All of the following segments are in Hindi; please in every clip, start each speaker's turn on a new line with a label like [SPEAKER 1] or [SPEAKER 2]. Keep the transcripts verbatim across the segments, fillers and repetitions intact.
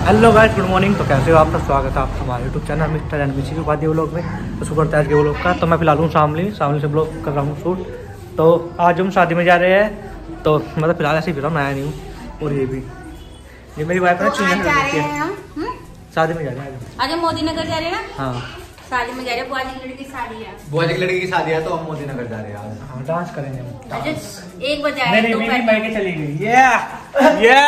[SPEAKER 1] Hello guys, good morning. तो कैसे हो आप? तो स्वागत है आपका हमारे यूट्यूब चैनल मिस्टर एंड मिसी उपाध्याय व्लॉग में। तो शुक्र है आज के व्लॉग का। तो मैं फिलहाल हूँ शामली शामली से ब्लॉग कर रहा हूँ शूट। तो आज हम शादी में जा रहे हैं। तो मतलब फिलहाल ऐसे ही फिर नया नहीं हूँ। और ये भी ये मेरी वाइफ है ना, चुनिया शादी में जा रहे हैं।
[SPEAKER 2] आज हम मोदी नगर जा रहे हैं ना।
[SPEAKER 1] हाँ,
[SPEAKER 2] शादी में जा रहे हैं। बुआ जी की लड़की की शादी है।
[SPEAKER 3] बुआ जी की लड़की की शादी है तो हम मोदी नगर जा रहे हैं आज।
[SPEAKER 1] हाँ, डांस करेंगे हम।
[SPEAKER 2] आज एक बजे आए
[SPEAKER 1] मेरी बीवी मायके चली गई। ये ये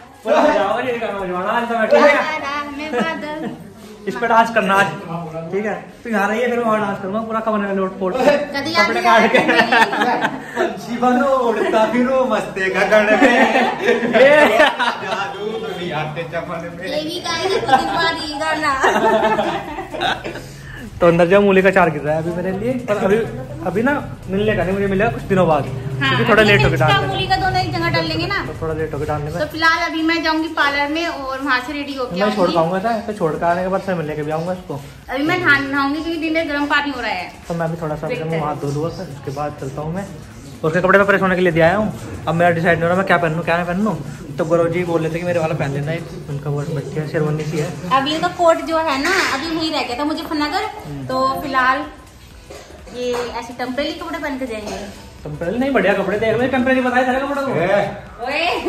[SPEAKER 1] इस पे डांस करना आज, ठीक है? तो यहाँ रही है, फिर वहाँ डांस करूँगा पूरा कमरे लोट पोट कपड़े काट के।
[SPEAKER 3] पंछी बनो उड़ता फिरो मस्ते गगन में, जादू दुनिया के चमन में।
[SPEAKER 2] ये भी गाना।
[SPEAKER 1] तो अंदर जो मूली का चार गिर रहा है अभी मेरे लिए, पर अभी अभी ना मिलने का नहीं, मुझे मिलेगा कुछ दिनों बाद।
[SPEAKER 2] हाँ,
[SPEAKER 1] क्योंकि थोड़ा लेट होकर डालने
[SPEAKER 2] मूली का दोनों एक जगह डाल लेंगे ना,
[SPEAKER 1] तो थोड़ा लेट होकर डालने में।
[SPEAKER 2] तो फिलहाल अभी मैं जाऊंगी पार्लर में और वहाँ से रेडी होकर
[SPEAKER 1] मैं छोड़ पाऊंगा था, तो छोड़ कर आने के बाद फिर मिलने के भी आऊंगा इसको।
[SPEAKER 2] अभी मैं नहाऊंगी क्योंकि दिन में गर्म पानी हो रहा है।
[SPEAKER 1] तो मैं भी थोड़ा सा हाथ धो लूँगा, फिर उसके बाद चलता हूँ मैं। उसके कपड़े में प्रेस होने के लिए दिया हूँ। अब मेरा डिसाइड नहीं हो रहा मैं क्या पहनूँ क्या नहीं पहनूँ। तो गौरव जी बोल रहे थे कि मेरे वाला पहन लेना है, उनका वो बच्चे है, शेरवानी सी है।
[SPEAKER 2] अभी ये तो कोट जो है ना अभी वही रह गया था मुजफ्फरनगर, तो फिलहाल ये ऐसे टेम्परेरी कपड़े पहन के जाएंगे।
[SPEAKER 1] टेम्परेरी नहीं, बढ़िया कपड़े देख लो। टेम्परेरी बताया था कपड़ों को।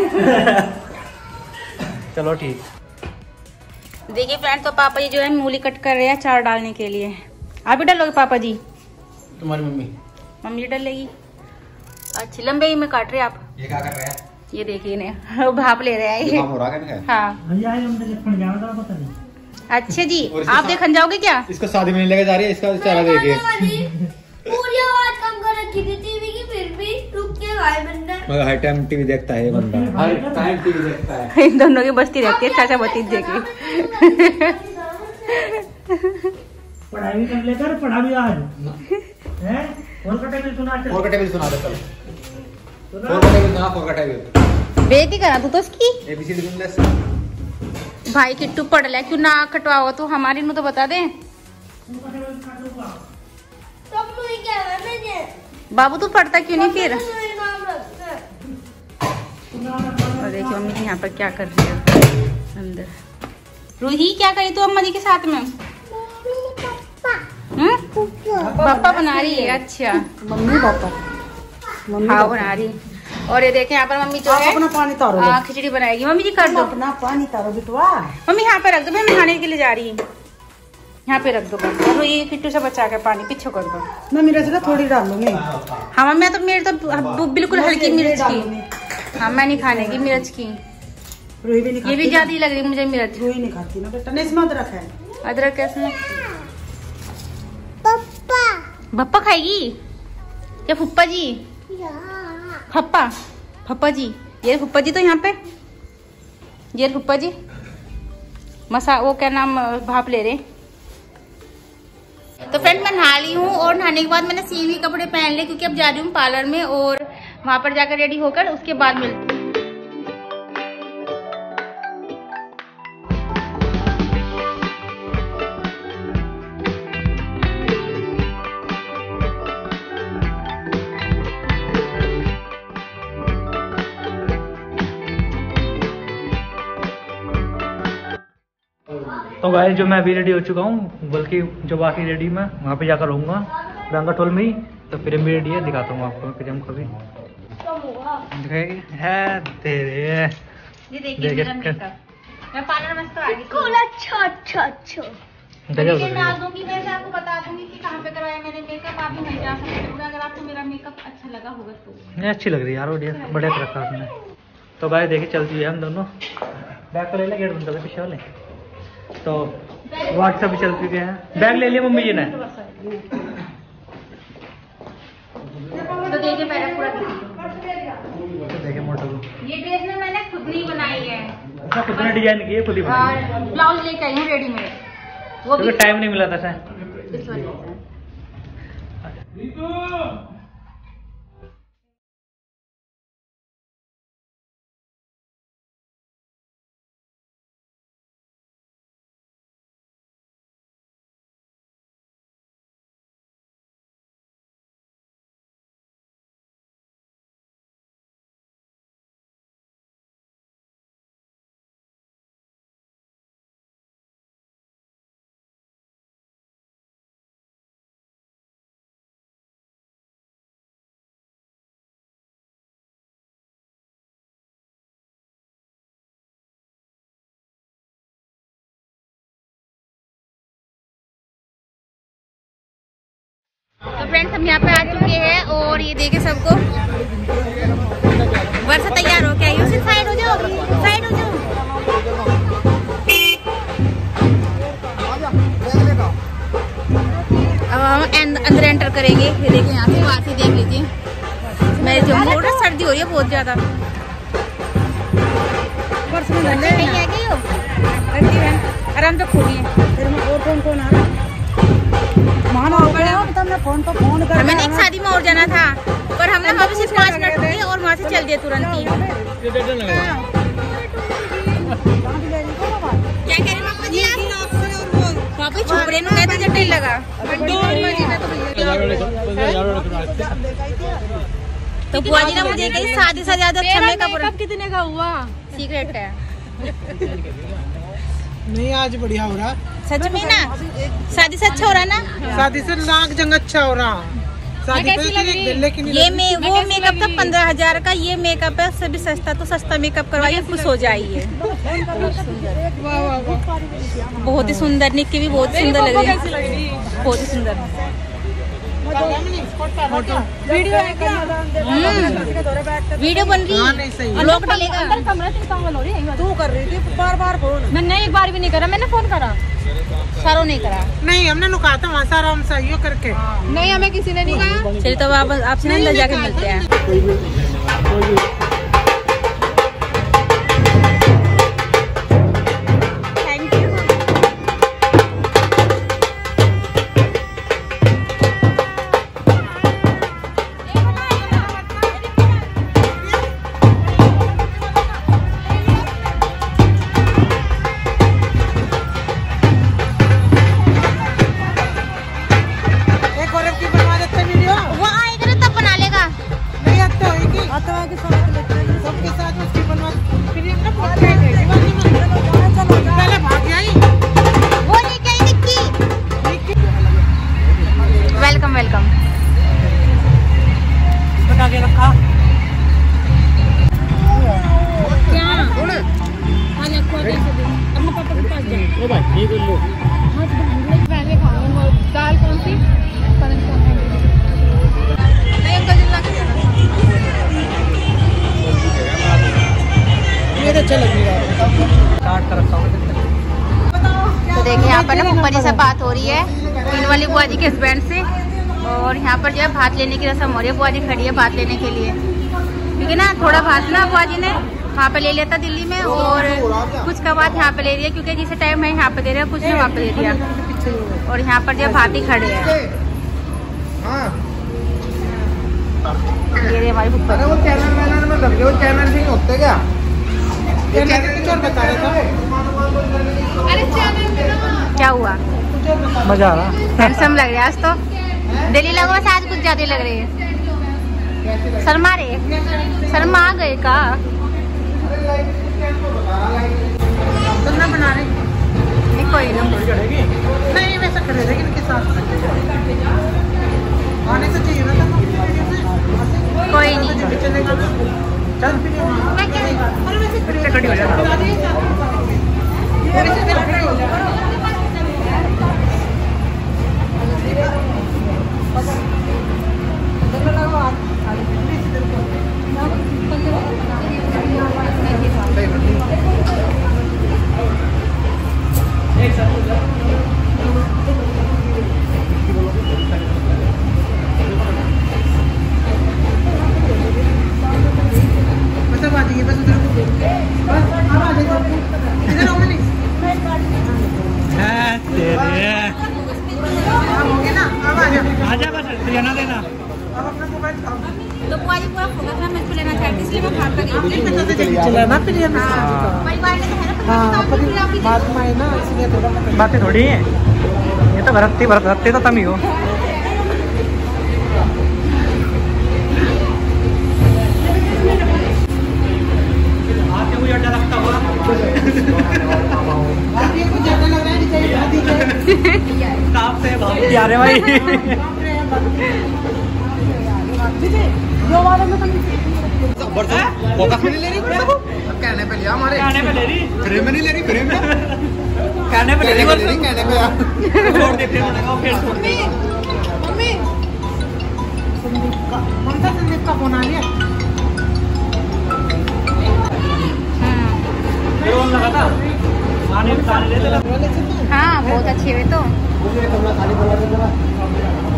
[SPEAKER 1] चलो ठीक।
[SPEAKER 2] देखिए फ्रेंड, तो पापा जी जो है मूली कट कर रहे हैं चार डालने के लिए। आप भी डालोगे पापा जी?
[SPEAKER 3] तुम्हारी मम्मी
[SPEAKER 2] मम्मी जी डालेगी। अच्छी लंबे ही में काट रहे हैं आप।
[SPEAKER 3] ये क्या कर रहे हैं?
[SPEAKER 2] ये देखिए इन्हें भाप ले रहे हैं ये।
[SPEAKER 3] हो रहा है।
[SPEAKER 2] हाँ अच्छा जी, आप देखने जाओगे क्या?
[SPEAKER 3] इसको शादी में नहीं लेके जा रही है, इसका चेहरा देखिए।
[SPEAKER 4] पूरी आवाज कम कर रखी थी टीवी की, फिर भी रुक के गाय बंदा।
[SPEAKER 3] मगर हर टाइम टीवी देखता है ये बंदा, हर टाइम टीवी देखता है।
[SPEAKER 2] इन दोनों की बस्ती रहती है चाचा भतीजे की।
[SPEAKER 1] पढ़ाई भी कर लेकर, पढ़ा भी आज है। फोन का टेबल सुना
[SPEAKER 3] फोन का टेबल सुना दे चल। फोन का टेबल सुना, फोन का टेबल
[SPEAKER 2] बेटी करा तू तो उसकी।
[SPEAKER 3] एबीसीडी सुन ले।
[SPEAKER 2] भाई किट्टू पढ़ ले, क्यों ना कटवाओ तो हमारी नु तो बता दे। बाबू तू पढ़ता क्यों नहीं फिर? और देखिए मम्मी जी यहाँ पर क्या कर रही है अंदर। रूही क्या करी तू अम्मा जी के साथ में? हम्म, पापा बना रही है। अच्छा
[SPEAKER 4] मम्मी पापा
[SPEAKER 2] हाँ बना रही। और ये देखें यहाँ पर मम्मी जो है
[SPEAKER 4] अपना पानी तारो,
[SPEAKER 2] आ, खिचड़ी बनाएगी। मम्मी जी कर दो
[SPEAKER 4] अपना पानी तारो बिटवा।
[SPEAKER 2] मम्मी यहाँ पे रख दो, मैं नहाने के लिए जा रही हूँ। यहाँ पे रख दो बस। और ये किट्टू से बचा के पानी पीछे कर दो।
[SPEAKER 4] मैं मिर्च का थोड़ी डाल लूंगी।
[SPEAKER 2] हाँ मम्मी तो मेरे तो बिल्कुल हल्की मिर्च की। हाँ मैं नहीं खाने की मिर्च की।
[SPEAKER 4] रूही भी नहीं खाती।
[SPEAKER 2] ये भी ज्यादा ही लग रही है मुझे मिर्च।
[SPEAKER 4] रूही नहीं खाती ना बेटा। इसमें अदरक है।
[SPEAKER 2] अदरक कैसे? पप्पा खाएगी या फुप्पा जी? फप्पा फप्पा जी। ये फुप्पा जी तो यहाँ पे, ये फुप्पा जी मसा वो क्या नाम भाप ले रहे। तो फ्रेंड मैं नहा ली हूँ और नहाने के बाद मैंने सीवी कपड़े पहन लिए क्योंकि अब जा रही हूँ पार्लर में और वहां पर जाकर रेडी होकर उसके बाद मिलती हूँ।
[SPEAKER 1] तो गाइस जो मैं अभी रेडी हो चुका हूँ, बल्कि जो बाकी रेडी मैं वहाँ पे जाकर रहूँगा रंगा टोल में ही। तो फिर भी रेडी है, दिखाता हूँ आपको फिर को भी दिखाएगी है तेरे।
[SPEAKER 2] ये देखिए मेरा मेकअप मैं पार्लर में तो आ गई।
[SPEAKER 4] अच्छा अच्छा अच्छा
[SPEAKER 2] मैं डाल दूंगी, वैसे आपको बता दूंगी कि कहाँ पे करवाया मैंने मेकअप। आप भी वहीं जा सकते हो अगर आपको मेरा मेकअप अच्छा लगा होगा तो।
[SPEAKER 1] नहीं अच्छी लग रही है यार, बढ़िया बढ़िया कर रखा आपने। तो गाइस देखिए चलती है हम दोनों। बैग तो ले ले, गेट बंद कर दे पीछे वाले। तो व्हाट्सएप भी चल चुके हैं। बैग ले लिया मम्मी जी ने।
[SPEAKER 2] तो देखिए पहले पूरा
[SPEAKER 1] तो देखिए मोटो को
[SPEAKER 2] ये ड्रेस में मैंने खुद नहीं बनाई है।
[SPEAKER 1] अच्छा, खुद ने डिजाइन की है, खुद ही बनाई।
[SPEAKER 2] और ब्लाउज लेके आई हूँ रेडीमेड, वो भी
[SPEAKER 1] टाइम नहीं मिला था।
[SPEAKER 2] इस वजह से। तो फ्रेंड्स हम यहाँ पे आ चुके हैं और ये देखे सबको वर्षा तैयार हो के आई। उसी साइड हो जाओ, साइड हो जाओ। अब हम अंदर एंटर करेंगे। ये देखिए यहाँ से बाहर से देख लीजिए। मैं जो मोड़ सर्दी हो रही है बहुत ज्यादा। नहीं है कि यो आराम से खोलिए। हमें एक शादी में और जाना था पर हमने वहाँ पे सिर्फ पाँच मिनट रुके और वहाँ से चल दिए तुरंत ही। क्या कह रहे पापा जी आप? पापा छोपड़े में गए थे जब तेल लगा तो बुआ जी ने मुझे कही शादी से ज्यादा अच्छा मेकअप कितने का हुआ सीक्रेट है।
[SPEAKER 5] नहीं आज बढ़िया हो रहा।
[SPEAKER 2] सच में ना शादी से अच्छा हो रहा ना।
[SPEAKER 5] शादी से लाख जंग अच्छा हो रहा। शादी पे
[SPEAKER 2] ये में वो मेकअप था पंद्रह हजार का। ये मेकअप है उससे भी सस्ता। तो सस्ता मेकअप करवाइए खुश हो जाइए। बहुत ही सुंदर। निक्की भी बहुत सुंदर लग रही है। बहुत ही सुंदर वीडियो वीडियो बन रही है। लोग डलेगा।
[SPEAKER 5] तू कर रही थी बार बार फोन।
[SPEAKER 2] मैंने एक बार भी नहीं करा। मैंने फोन करा सारो नहीं करा।
[SPEAKER 5] नहीं हमने नुका था वहाँ सारा हम सही करके।
[SPEAKER 2] नहीं हमें किसी ने नहीं कहा। चलिए तो आप आपसे अंदर जाके मिलते हैं।
[SPEAKER 6] दाल कौन सी
[SPEAKER 5] अच्छा लग रहा है।
[SPEAKER 2] तो देखिए यहाँ पर ना फूफा जी से बात हो रही है इन वाली बुआ जी के हस्बैंड से। और यहाँ पर जो है भात लेने की रस्म हो रही है। बुआ जी खड़ी है भात लेने के लिए क्योंकि ना थोड़ा भात ना बुआ जी ने वहाँ पे ले लिया था दिल्ली में और कुछ का बात यहाँ पे ले लिया क्योंकि जिसे टाइम है यहाँ पे दे रहे हैं कुछ ने वहाँ पे दे दिया। और यहाँ पर जो भात ही खड़े हैं। ये हमारी फूफा
[SPEAKER 3] वो चैनल वैनल में लग गए। वो चैनल नहीं होते क्या?
[SPEAKER 2] क्या हुआ?
[SPEAKER 1] मजा आ रहा।
[SPEAKER 2] हैंडसम लग रहा है आज तो। दिल्ली लगो बस आज कुछ ज्यादा लग रही है। शर्मा रे शर्मा आ गए का?
[SPEAKER 5] ना बना रहे
[SPEAKER 2] नहीं कोई ना
[SPEAKER 5] नहीं वैसा कर रहे लेकिन किस आने से चाहिए ना
[SPEAKER 2] कोई नहीं।
[SPEAKER 5] चल
[SPEAKER 1] खड़ी हो जाना। आजा बस लेना देना।
[SPEAKER 2] तो बुआ जी पूरा फोकस है मैं इसको लेना चाहती इसलिए मैं भाग गई।
[SPEAKER 5] चलाना फिर ये
[SPEAKER 2] परिवार में है ना
[SPEAKER 5] बात में है ना इसलिए थोड़ा
[SPEAKER 1] बातें थोड़ी है ये तो भरती भरती तो तम ही हो। अरे भाई
[SPEAKER 3] कहने पे लिया हमारे
[SPEAKER 1] कहने पे ले रही
[SPEAKER 3] फ्रेम में नहीं ले रही फ्रेम में
[SPEAKER 1] कहने पे ले रही
[SPEAKER 3] कहने पे यार
[SPEAKER 1] छोड़ दे फिर फिर छोड़ दे।
[SPEAKER 5] ममता संदीप का फोन आ गया।
[SPEAKER 1] लगा था
[SPEAKER 2] हाँ बहुत अच्छी है तो।